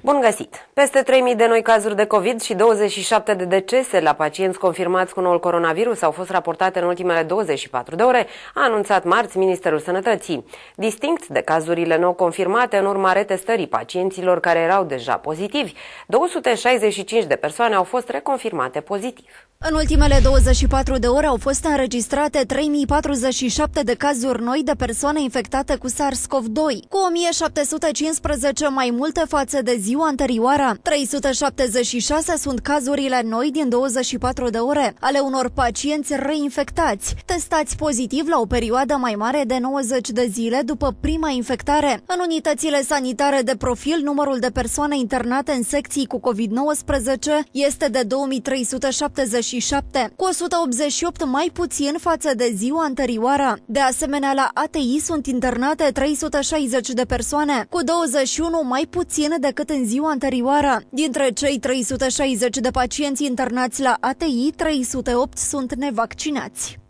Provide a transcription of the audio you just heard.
Bun găsit! Peste 3.000 de noi cazuri de COVID și 27 de decese la pacienți confirmați cu noul coronavirus au fost raportate în ultimele 24 de ore, a anunțat marți Ministerul Sănătății. Distinct de cazurile nou confirmate în urma retestării pacienților care erau deja pozitivi, 265 de persoane au fost reconfirmate pozitiv. În ultimele 24 de ore au fost înregistrate 3047 de cazuri noi de persoane infectate cu SARS-CoV-2, cu 1715 mai multe față de ziua anterioară. 376 sunt cazurile noi din 24 de ore, ale unor pacienți reinfectați, testați pozitiv la o perioadă mai mare de 90 de zile după prima infectare. În unitățile sanitare de profil, numărul de persoane internate în secții cu COVID-19 este de 2377, cu 188 mai puțin față de ziua anterioară. De asemenea, la ATI sunt internate 360 de persoane, cu 21 mai puțin decât în ziua anterioară. Dintre cei 360 de pacienți internați la ATI, 308 sunt nevaccinați.